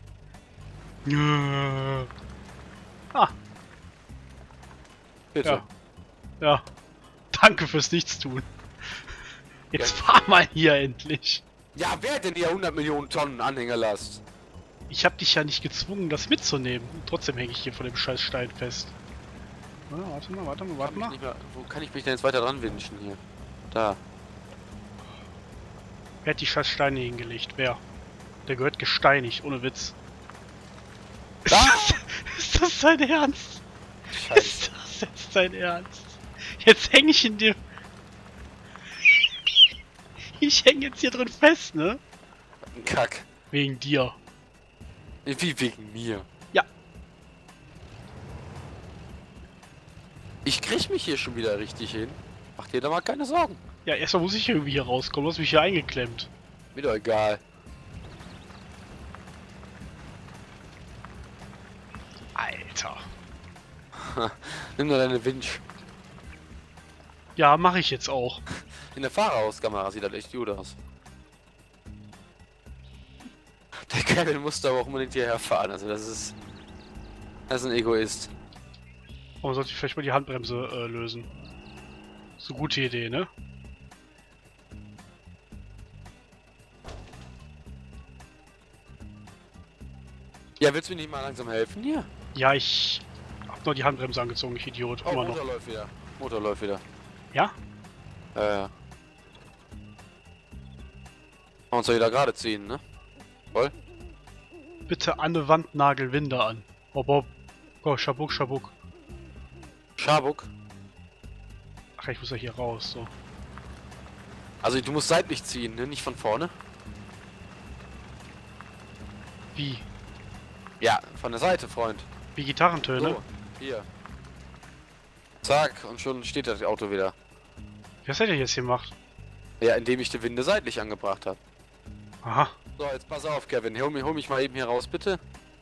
Ah, Bitte. ja. Ja. Danke fürs Nichtstun. Jetzt fahr mal hier endlich. Ja, wer hat denn hier 100 Millionen Tonnen Anhängerlast? Ich hab dich ja nicht gezwungen, das mitzunehmen. Trotzdem hänge ich hier vor dem scheiß Stein fest. Warte mal. Nicht mehr, wo kann ich mich denn jetzt weiter dran winschen hier? Da. Wer hat die scheiß Steine hingelegt? Wer? Der gehört gesteinigt, ohne Witz. Da! Ist das dein Ernst? Scheiße. Ist das jetzt dein Ernst? Jetzt hänge ich in dem... Ich hänge jetzt hier drin fest, ne? Ein Kack. Wegen dir. Wie wegen mir? Ja. Ich krieg mich hier schon wieder richtig hin. Mach dir da mal keine Sorgen. Ja, erstmal muss ich irgendwie hier rauskommen. Du hast mich hier eingeklemmt. Mir doch egal. Alter. Nimm nur deine Winch. Ja, mache ich jetzt auch. In der Fahrerhauskamera sieht das echt gut aus. Der Kevin musste aber auch unbedingt hierher fahren. Also das ist ein Egoist. Aber sollte ich vielleicht mal die Handbremse lösen. So gute Idee, ne? Ja, willst du mir nicht mal langsam helfen hier? Ja, ich hab nur die Handbremse angezogen, ich Idiot. Oh, Immer noch. Motor läuft wieder. Motor läuft wieder. Ja? Ja. Und soll wieder gerade ziehen, ne? Voll? Bitte an der Wand Nagelwinde an. Bob. Oh, Schabuk. Schabuk. Ach, ich muss ja hier raus, so. Also du musst seitlich ziehen, ne? Nicht von vorne. Wie? Ja, von der Seite, Freund. Wie Gitarrentöne? So, hier. Zack, und schon steht das Auto wieder. Was hat er jetzt gemacht? Ja, indem ich die Winde seitlich angebracht habe. Aha. So, jetzt pass auf, Kevin. Hol mich mal eben hier raus, bitte.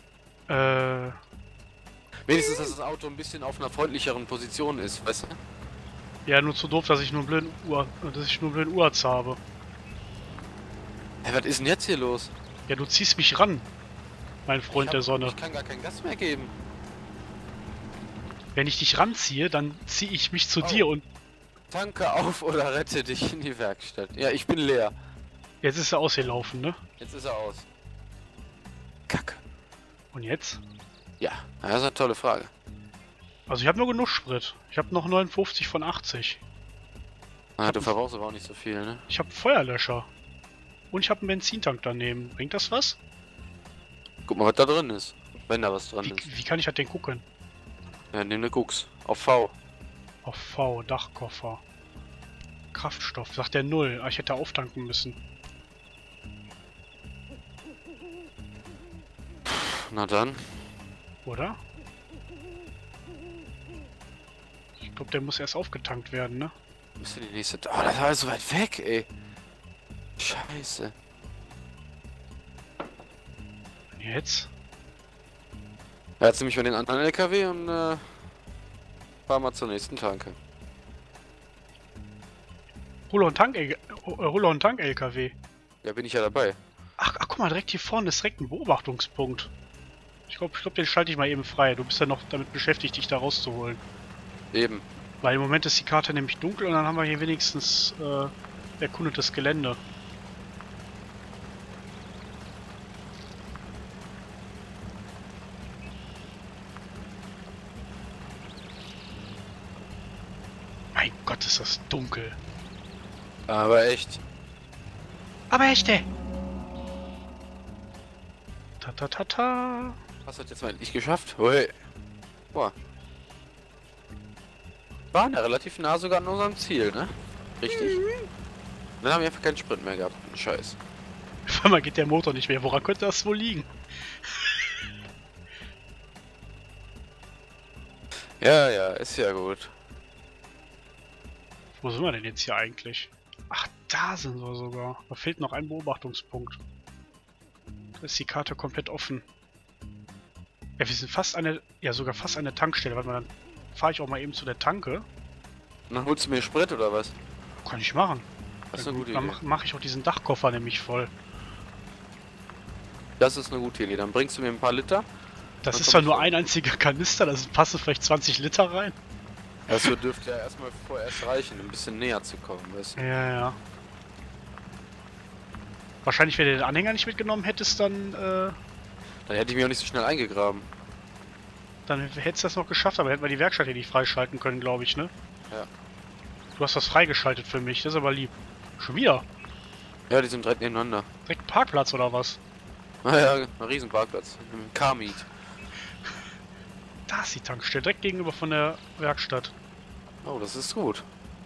Wenigstens, dass das Auto ein bisschen auf einer freundlicheren Position ist, weißt du? Ja, nur zu doof, dass ich nur einen blöden Uhrz habe. Hey, was ist denn jetzt hier los? Ja, du ziehst mich ran, mein Freund der Sonne. Ich kann gar kein Gas mehr geben. Wenn ich dich ranziehe, dann ziehe ich mich zu dir und... Tanke auf oder rette dich in die Werkstatt. Ja, ich bin leer. Jetzt ist er ausgelaufen, ne? Jetzt ist er aus. Kacke. Und jetzt? Ja, das ist eine tolle Frage. Also ich habe nur genug Sprit. Ich habe noch 59 von 80. Ah, du verbrauchst aber auch nicht so viel, ne? Ich habe Feuerlöscher. Und ich habe einen Benzintank daneben. Bringt das was? Guck mal, was da drin ist. Wenn da was drin ist. Wie kann ich das denn gucken? Ja, nimm ne Gucks. Auf V. Auf V, Dachkoffer. Kraftstoff, sagt der 0. Ah, ich hätte auftanken müssen. Na dann. Oder? Ich glaube, der muss erst aufgetankt werden, ne? Bist du die nächste... Oh, das war so weit weg, ey. Scheiße. Und jetzt? Ja, jetzt nehme ich mal den anderen LKW und fahr mal zur nächsten Tanke. Hol doch einen Tank-LKW. Ja, bin ich ja dabei. Ach, guck mal, direkt hier vorne ist direkt ein Beobachtungspunkt. Ich glaub, den schalte ich mal eben frei. Du bist ja noch damit beschäftigt, dich da rauszuholen. Eben. Weil im Moment ist die Karte nämlich dunkel und dann haben wir hier wenigstens erkundetes Gelände. Mein Gott, ist das dunkel. Aber echt. Aber echte! Ta ta ta ta! Hast du das jetzt mal endlich geschafft? Hui. Boah. Waren ja relativ nah sogar an unserem Ziel, ne? Richtig? Dann haben wir einfach keinen Sprint mehr gehabt. Scheiß. Auf einmal geht der Motor nicht mehr. Woran könnte das wohl liegen? Ja, ja, ist ja gut. Wo sind wir denn jetzt hier eigentlich? Ach, da sind wir sogar. Da fehlt noch ein Beobachtungspunkt. Da ist die Karte komplett offen. Ja, wir sind fast sogar fast eine Tankstelle. Warte mal, dann fahre ich auch mal eben zu der Tanke. Und dann holst du mir Sprit oder was? Kann ich machen. Das ist eine gute Dann Idee. mache ich auch diesen Dachkoffer nämlich voll. Das ist eine gute Idee. Dann bringst du mir ein paar Liter. Das Dann ist komm zwar ich nur voll. ein einziger Kanister, da passen vielleicht 20 Liter rein. Das dürfte ja erstmal vorerst reichen, ein bisschen näher zu kommen, weißt du? Ja, ja. Wahrscheinlich, wenn du den Anhänger nicht mitgenommen hättest, dann Dann hätte ich mich auch nicht so schnell eingegraben. hättest du das noch geschafft, aber hätten wir die Werkstatt hier nicht freischalten können, glaube ich, ne? Ja. Du hast das freigeschaltet für mich, das ist aber lieb. Schon wieder? Ja, die sind direkt nebeneinander. Direkt Parkplatz oder was? Naja, ein Riesenparkplatz. Im Car-Meet. Da ist die Tankstelle, direkt gegenüber von der Werkstatt. Oh, das ist gut.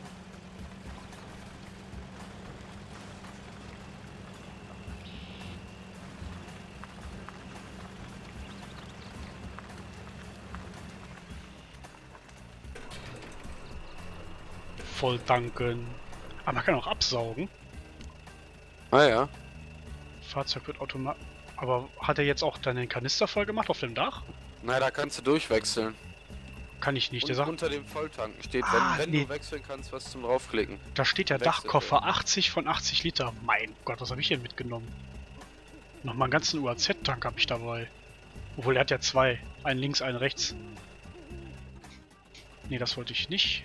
Voll tanken. Aber man kann auch absaugen. Ah ja. Fahrzeug wird automatisch. Aber hat er jetzt auch dann den Kanister voll gemacht auf dem Dach? Na, da kannst du durchwechseln. Kann ich nicht. Und Der sagt, unter dem Volltanken steht, Ah, wenn nee. du wechseln kannst, was zum draufklicken. da steht der Wechselt, Dachkoffer 80 von 80 Liter. Mein Gott, was habe ich denn mitgenommen? Nochmal einen ganzen UAZ-Tank habe ich dabei. Obwohl, er hat ja zwei. Einen links, einen rechts. Nee, das wollte ich nicht.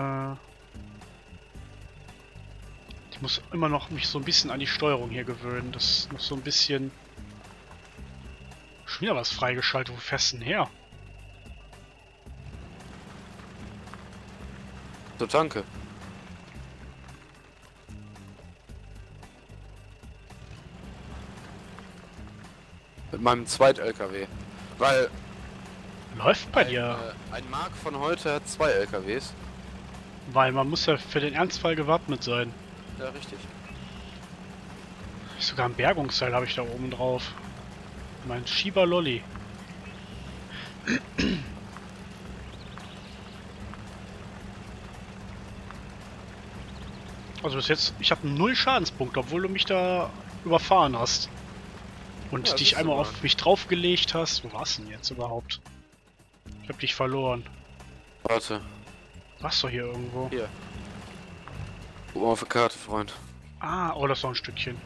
Ich muss immer noch mich so ein bisschen an die Steuerung hier gewöhnen. Das ist noch so ein bisschen... Schon wieder was freigeschaltet. Wo fährst du denn her? So, danke. Mit meinem Zweit-LKW. Weil Läuft bei dir. ein Mark von heute hat 2 LKWs. Weil man muss ja für den Ernstfall gewappnet sein. Ja, richtig. Sogar ein Bergungsseil habe ich da oben drauf. Mein Schieber-Lolli. Also bis jetzt, ich habe 0 Schadenspunkte, obwohl du mich da überfahren hast. Und Ja, dich siehst du einmal mal. auf mich draufgelegt hast. Wo warst du denn jetzt überhaupt? Ich hab dich verloren. Warte. Warst du hier irgendwo? Hier. Guck mal auf die Karte, Freund. Ah, oh, das ist noch ein Stückchen.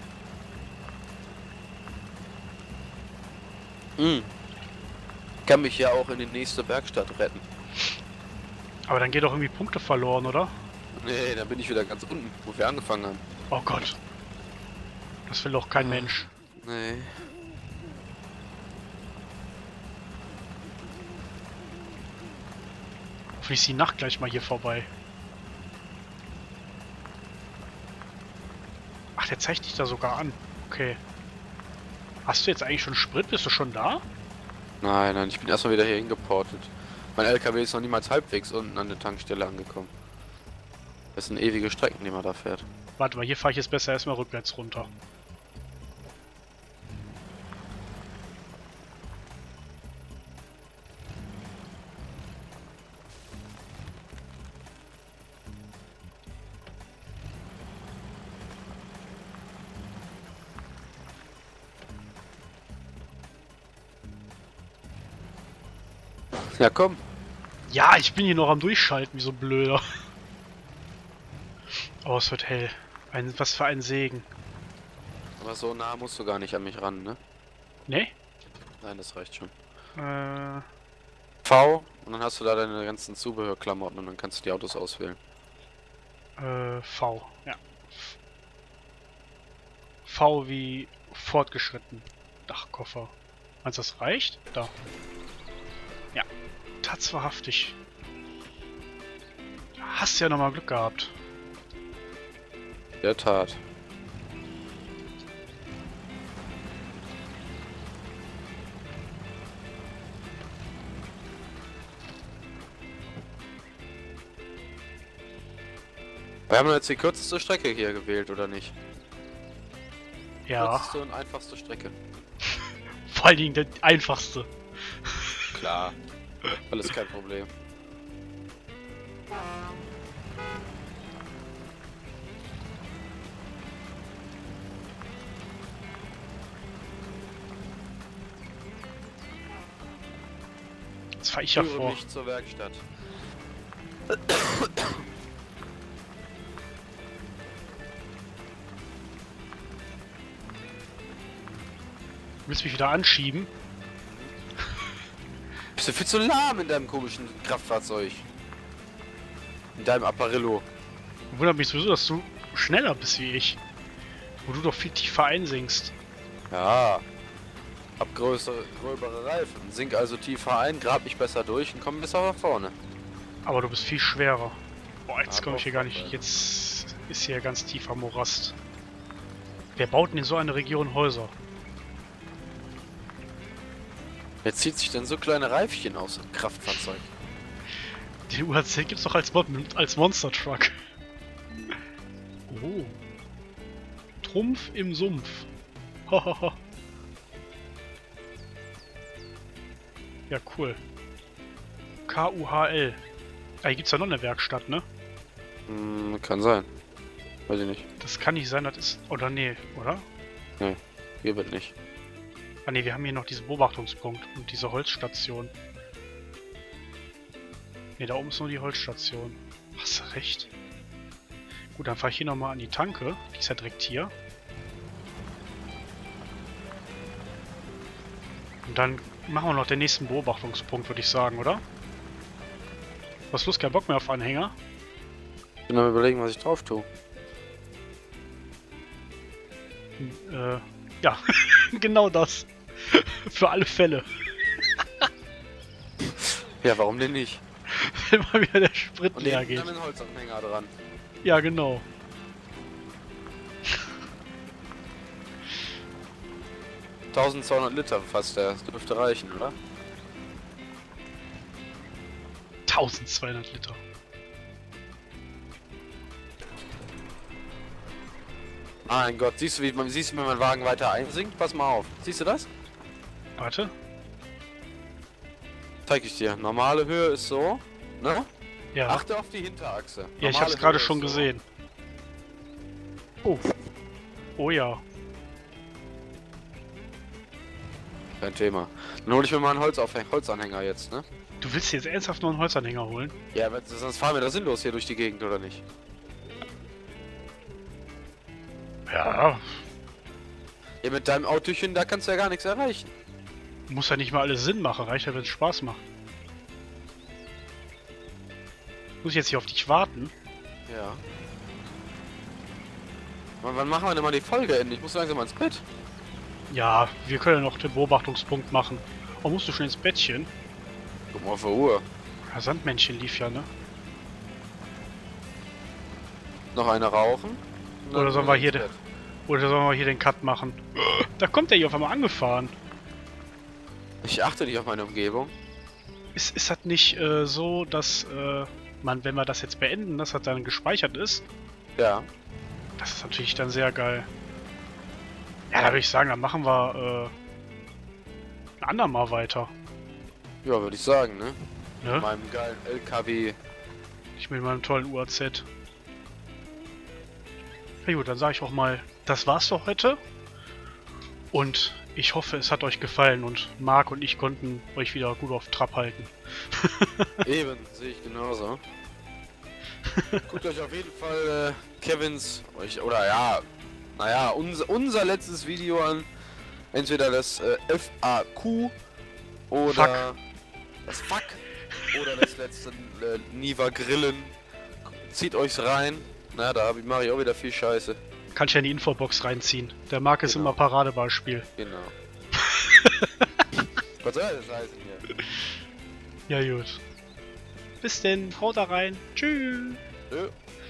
Kann mich ja auch in die nächste Werkstatt retten. Aber dann geht doch irgendwie Punkte verloren, oder? Nee, dann bin ich wieder ganz unten, wo wir angefangen haben. Oh Gott. Das will doch kein Ah. Mensch. Nee. Hoffentlich ist die Nacht gleich mal hier vorbei. Ach, der zeigt dich da sogar an. Okay. Hast du jetzt eigentlich schon Sprit? Bist du schon da? Nein, nein, ich bin erstmal wieder hier hingeportet. Mein LKW ist noch niemals halbwegs unten an der Tankstelle angekommen. Das sind ewige Strecken, die man da fährt. Warte mal, hier fahre ich jetzt besser erstmal rückwärts runter. Ja, komm. Ja, ich bin hier noch am Durchschalten, wie so ein Blöder. Oh, es wird hell. Was für ein Segen. Aber so nah musst du gar nicht an mich ran, ne? Ne? Nein, das reicht schon. Äh, V und dann hast du da deine ganzen Zubehörklamotten und dann kannst du die Autos auswählen. V. Ja. V wie fortgeschritten. Dachkoffer. Meinst du, das reicht? Da. Ja. Tatsächlich. Hast ja nochmal Glück gehabt. Der Tat. Wir haben jetzt die kürzeste Strecke hier gewählt, oder nicht? Ja. Kürzeste und einfachste Strecke. Vor allen Dingen der einfachste. Klar. Alles kein Problem. Jetzt fahre ich ja Führe vor. mich zur Werkstatt. Willst mich wieder anschieben? Bist du viel zu lahm in deinem komischen Kraftfahrzeug? In deinem Apparillo. Wundert mich sowieso, dass du schneller bist wie ich. Wo du doch viel tiefer einsinkst. Ja. Hab gröbere Reifen. Sink also tiefer ein, grab mich besser durch und komm besser nach vorne. Aber du bist viel schwerer. Boah, jetzt Ja, komme ich hier doch, gar nicht. Jetzt ist hier ganz tiefer Morast. Wer baut denn in so eine Region Häuser? Wer zieht sich denn so kleine Reifchen aus dem Kraftfahrzeug? Den UHC gibt's doch als Monster Truck. Oh. Trumpf im Sumpf. Hohoho. Ja, cool. KUHL. Ah, hier gibt's ja noch eine Werkstatt, ne? Kann sein. Weiß ich nicht. Das kann nicht sein, das ist... Oder nee, oder? Nee, hier wird nicht. Ah ne, wir haben hier noch diesen Beobachtungspunkt und diese Holzstation. Ne, da oben ist nur die Holzstation. Hast du recht. Gut, dann fahre ich hier nochmal an die Tanke. Die ist ja direkt hier. Und dann machen wir noch den nächsten Beobachtungspunkt, würde ich sagen, oder? Was los, kein Bock mehr auf Anhänger? Ich bin am überlegen, was ich drauf tue. Ja, genau das. Für alle Fälle. Ja, warum denn nicht? Wenn mal wieder der Sprit Und leer hinten geht. dann ein Holzanhänger dran. Ja, genau. $1200 Liter fast, das dürfte reichen, oder? 1200 Liter. Mein Gott, siehst du, wie mein Wagen weiter einsinkt? Pass mal auf. Siehst du das? Warte. Zeig ich dir. Normale Höhe ist so, ne? Ja. Achte auf die Hinterachse. Ja, ich Normale hab's gerade Höhe schon ist so. gesehen. Oh. Oh ja. Kein Thema. Dann hole ich mir mal einen Holzanhänger jetzt, ne? Du willst jetzt ernsthaft noch einen Holzanhänger holen? Ja, aber sonst fahren wir da sinnlos hier durch die Gegend, oder nicht? Ja. Ja, mit deinem Autochen, da kannst du ja gar nichts erreichen. Muss ja nicht mal alles Sinn machen, reicht ja, wenn es Spaß macht. Muss ich jetzt hier auf dich warten? Ja. Wann machen wir denn mal die Folge endlich? Ich muss langsam mal ins Bett. Ja, wir können ja noch den Beobachtungspunkt machen. Oh, musst du schon ins Bettchen? Guck mal auf die Uhr. Ja, Sandmännchen lief ja, ne? Noch eine rauchen. und dann Oder sollen wir ins hier Bett. Oder sollen wir hier den Cut machen? Da kommt der hier auf einmal angefahren. Ich achte nicht auf meine Umgebung. Ist das nicht so, dass man, wenn wir das jetzt beenden, dass das dann gespeichert ist? Ja. Das ist natürlich dann sehr geil. Ja, da würde ich sagen, dann machen wir ein andermal weiter. Ja, würde ich sagen, ne? Ne? Mit meinem geilen LKW. Ich mit meinem tollen UAZ. Na gut, dann sage ich auch mal, das war's für heute. Und ich hoffe, es hat euch gefallen und Marc und ich konnten euch wieder gut auf Trab halten. Eben, sehe ich genauso. Guckt euch auf jeden Fall Kevins, naja, unser letztes Video an. Entweder das FAQ oder das Fuck oder das letzte Niva Grillen. Zieht euch's rein. Na, da mache ich auch wieder viel Scheiße. Kannst ja in die Infobox reinziehen. Der Marc ist immer Paradebeispiel. Genau. Was soll das heißen hier? Ja gut. Bis denn, haut da rein. Tschüss. Nö.